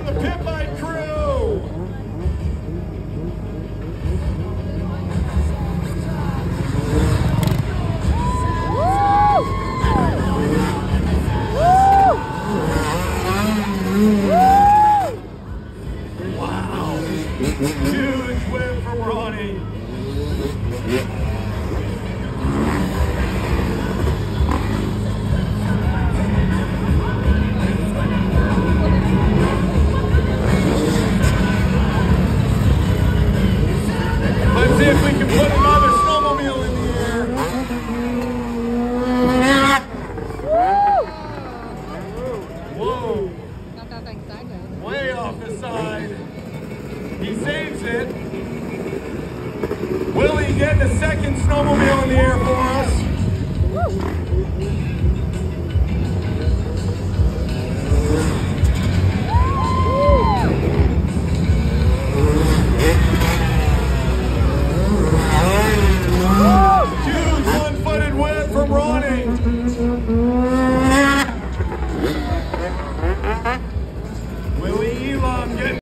the pit bike crew. Wow. Huge win for Ronnie. Let's see if we can put another snowmobile in the air. Whoa. Way off the side. He saves it. Will he get the second snowmobile in the air for